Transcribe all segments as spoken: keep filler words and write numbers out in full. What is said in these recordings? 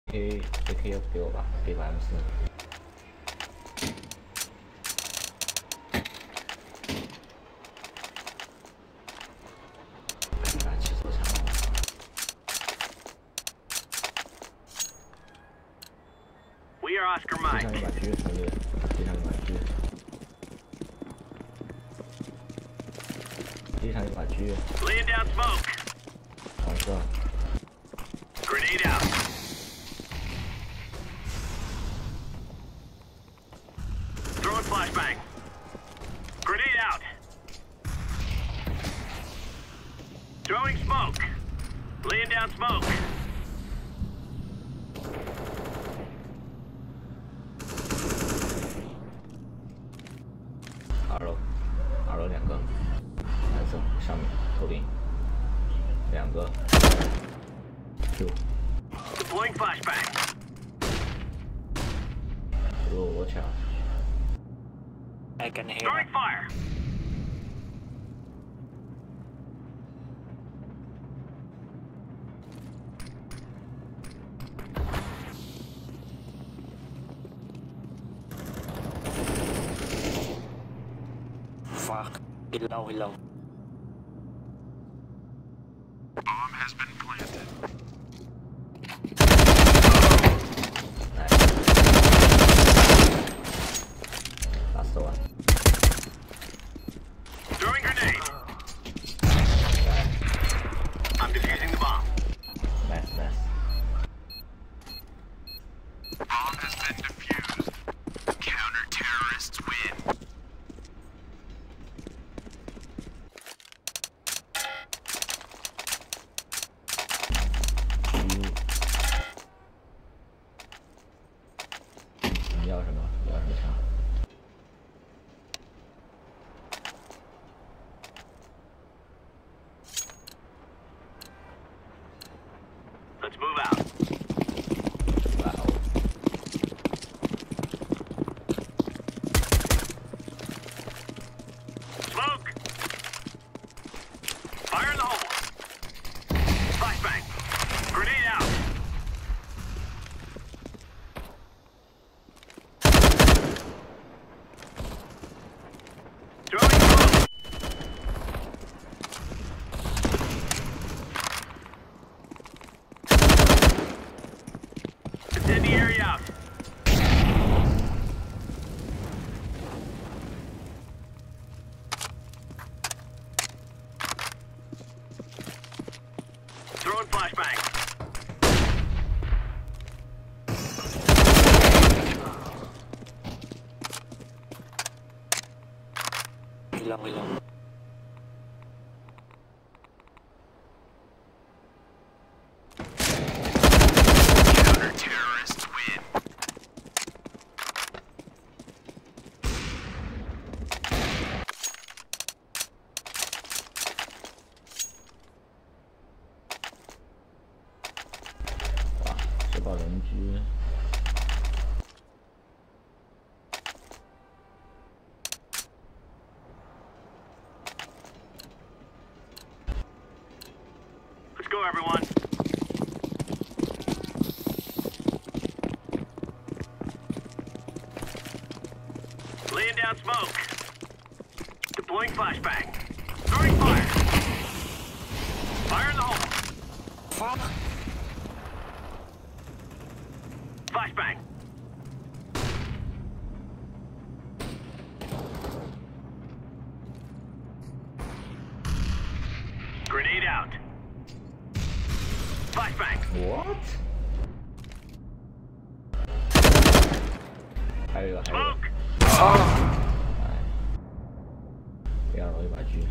A A K 要不给我吧，给把 M 四。啊，骑手枪。 We are Oscar 地上 Mike. 有把狙，兄弟，地上有把狙。地上有把狙。 Laying down smoke. 黄色。 Grenade out. Throwing flashbang. Grenade out. Throwing smoke. Laying down smoke. 二楼，二楼两个，蓝色上面头顶，两个。Q。 Deploying flashbang. 如果我抢。 I can hear. Throwing fire. Fuck. Hilaw, hilaw. Bomb has been planted. Last one. Throwing grenade. I'm defusing the bomb. Nice, nice. Bomb has been defused. Counter-terrorists win. Mm. 你要什么？你要什么枪？ Let's move out. Wow. Smoke. Fire in the hole. Flashbang. Grenade out. Throwing smoke. Incendiary out. Throwing flashbang. Hilaw, hilaw. Counter-terrorists win. Wow, 这把人狙。 Let's go, everyone. Laying down smoke. Deploying flashbang. Throwing fire. Fire in the hole. Fuck. Flashbang. Grenade out. Flashbang. What？ 还有一个，还有一个。 Smoke. 哎，第二楼有把狙。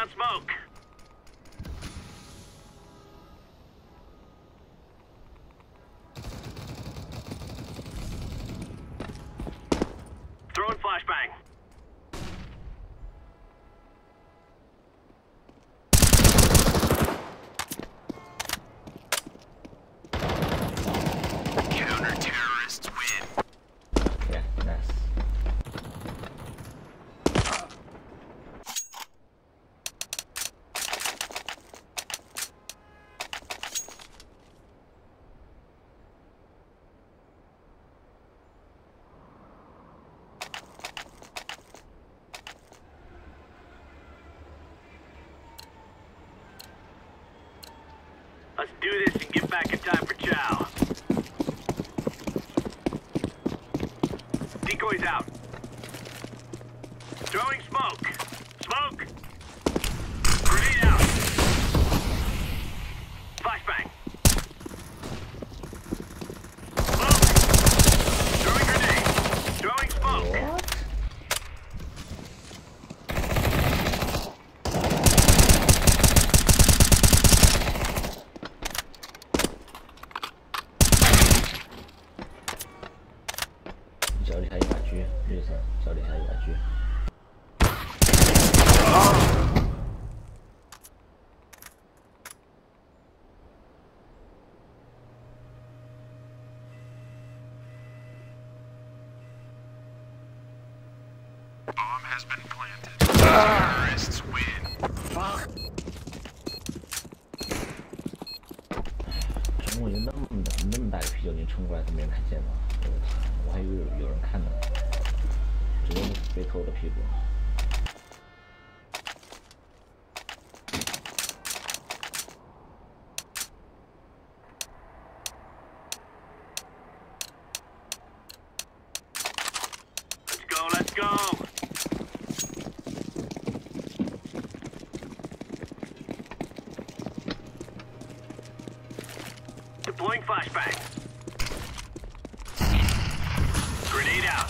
out smoke. Throwing flashbang. Counter-terrorists win. Yeah, nice. Let's do this and get back in time for chow. Decoys out. Throwing smoke. Smoke. Grenade out. Flashbang. Smoke. Throwing grenade. Throwing smoke. What?脚底下一把狙，绿色，脚底下一把狙。 Bomb has been planted. Terrorists win. Fuck. 中国有那么大那么大个啤酒瓶冲过来都没人看见吗？我的天，我还以为有有人看呢，直接被偷了屁股。 Let's go, let's go. Deploying flashbang. Grenade out.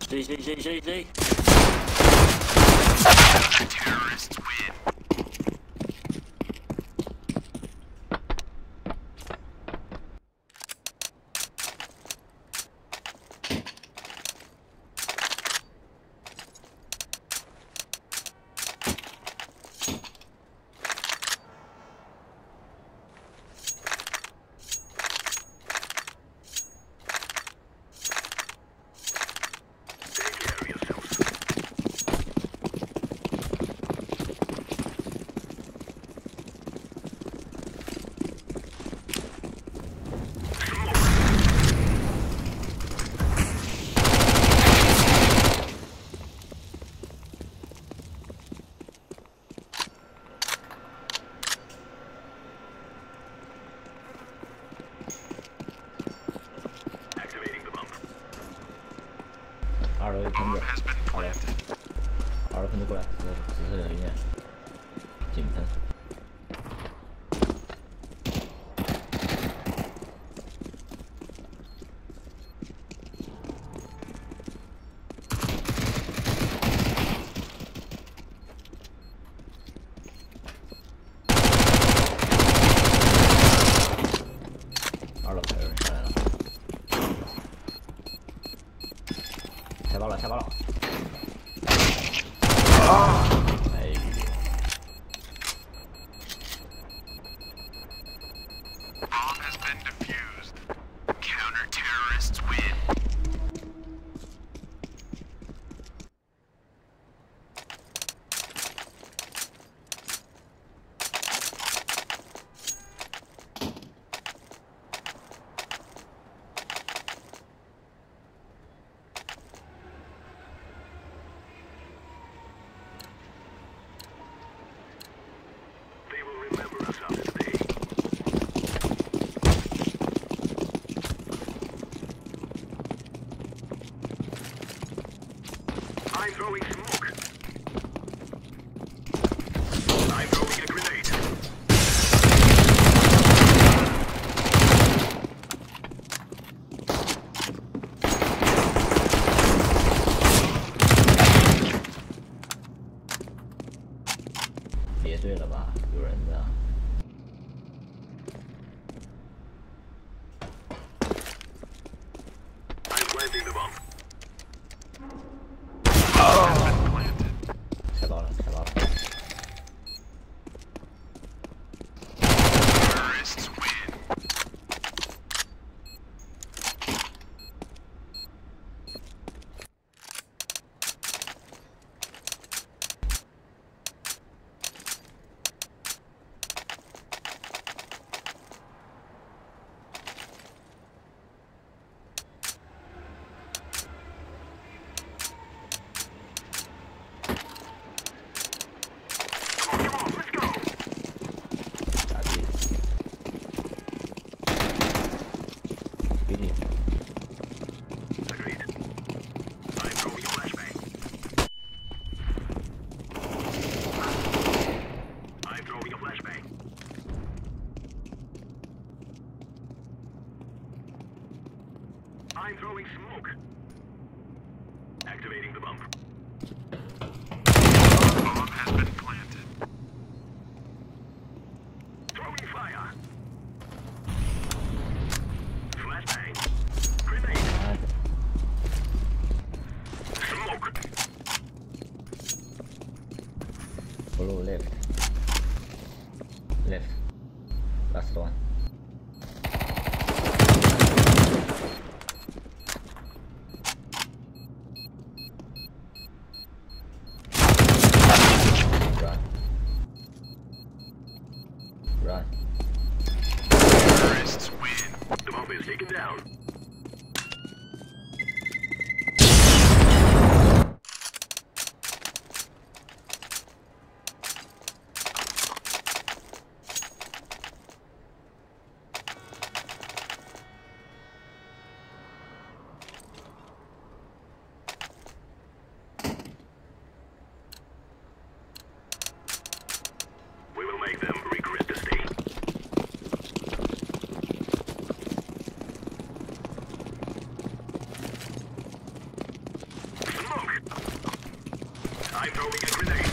Z, Z, Z, Z, Z. Terrorists win. Activating the bomb. 二楼有喷 Bomb 子， has been 二楼， planted. 二楼喷子过来，紫色紫色人员，井喷。二楼还有人下来了，拆包了，拆包了。哎， Bomb has been defused. Counter-terrorists win. They will remember us on this day. I'm throwing smoke. I'm throwing a grenade. -别对了吧，有人的。 I'm planting the bomb. 拆包了，拆包了。 Terrorists win. Come on, let's go. 傻逼。给你。 Agreed. I'm throwing a flashbang. I'm throwing a flashbang. I'm throwing smoke. Activating the bomb. Bomb has been planted. Throwing fire. Flashbang. Grenade. 妈的， Smoke. blue left. Left. Last one. Run. Run. Terrorists win. The bomb is taken down. I'm throwing a grenade.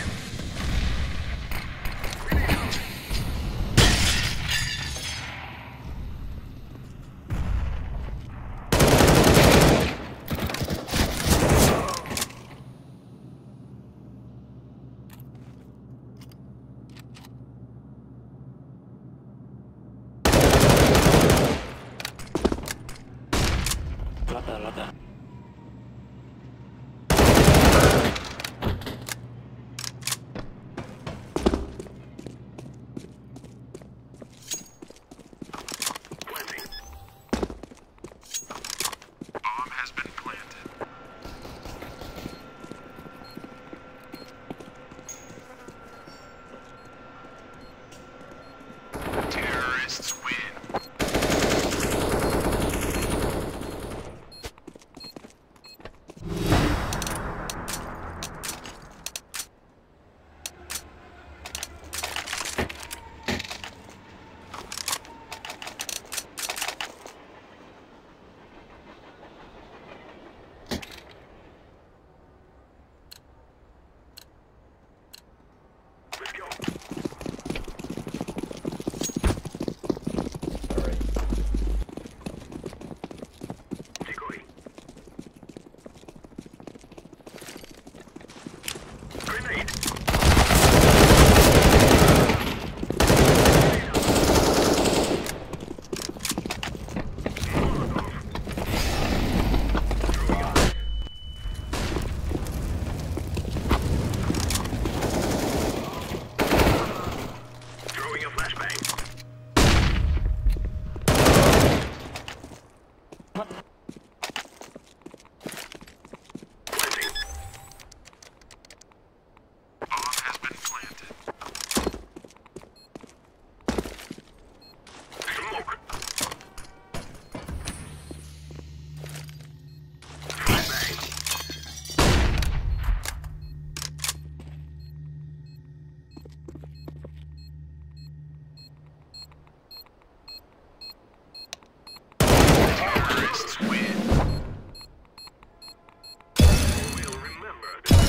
Grenade out. Lada, lada. Planting. Bomb has been planted. Terrorists win. Let's go. Alright. Decoy. Grenade. Throwing a flashbang. Planting. Bomb has been planted. Smoke. Flashbang. Terrorists win. We'll remember this.